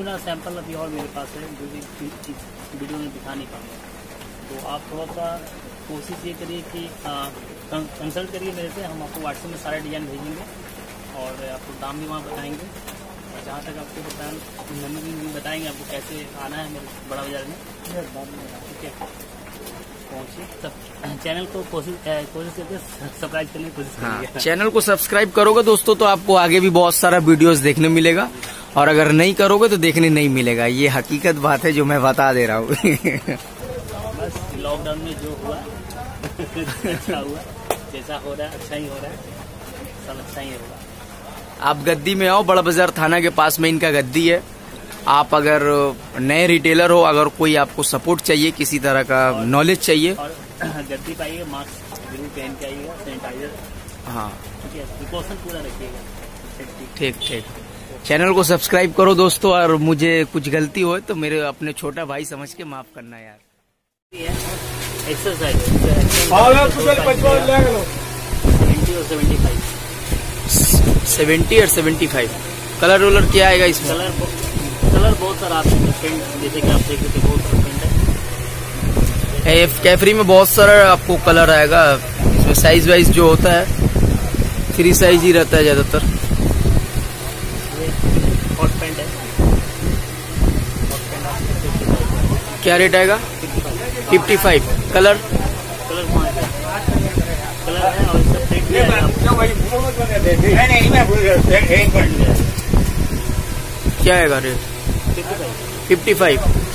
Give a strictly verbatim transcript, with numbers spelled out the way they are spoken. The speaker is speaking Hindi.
ना सैंपल अभी और मेरे पास है जो कि वीडियो में दिखा नहीं पाऊँगा। तो आप थोड़ा सा कोशिश ये करिए कि कंसल्ट करिए मेरे से, हम आपको व्हाट्सएप में सारे डिज़ाइन भेजेंगे और आपको दाम भी वहाँ बताएंगे। और जहाँ तक आपको बताएं नंबर भी बताएंगे आपको कैसे आना है मेरे बड़ा बाजार में। ठीक है, पहुँचिए। सब चैनल को कोशिश कोशिश करके सब्सक्राइब करने की कोशिश करिए। हाँ, चैनल को सब्सक्राइब करोगे दोस्तों तो आपको आगे भी बहुत सारा वीडियोस देखने मिलेगा, और अगर नहीं करोगे तो देखने नहीं मिलेगा। ये हकीकत बात है जो मैं बता दे रहा हूँ। बस लॉकडाउन में जो हुआ अच्छा हुआ, जैसा हो रहा है अच्छा ही हो रहा है, सब अच्छा ही होगा। आप गद्दी में आओ, बड़ा बाजार थाना के पास में इनका गद्दी है। आप अगर नए रिटेलर हो, अगर कोई आपको सपोर्ट चाहिए, किसी तरह का नॉलेज चाहिए, और गद्दी पाइएगा, मास्क जरूर पहन के आइएगा, सैनिटाइजर, हाँ ठीक है, प्रिकॉशन पूरा रखिएगा। ठीक ठीक। चैनल को सब्सक्राइब करो दोस्तों, और मुझे कुछ गलती हो तो मेरे अपने छोटा भाई समझ के माफ करना यार। एक्सरसाइज सेवेंटी और सेवेंटी फाइव सेवेंटी और सेवेंटी फाइव कलर रोलर क्या आएगा इसमें? कलर कलर बहुत सारा आपको पेंट, जैसे कि आप देख रहे थे बहुत सारा पेंट है। कैफरी में बहुत सारा आपको कलर आएगा। इसमें साइज वाइज जो होता है फ्री साइज ही रहता है ज्यादातर। हॉट पेंट है, हॉट पेंट क्या रेट आएगा? Fifty five. Colour colour colour है और इसका प्रिंट भी है। क्या आएगा rate? Fifty five fifty five.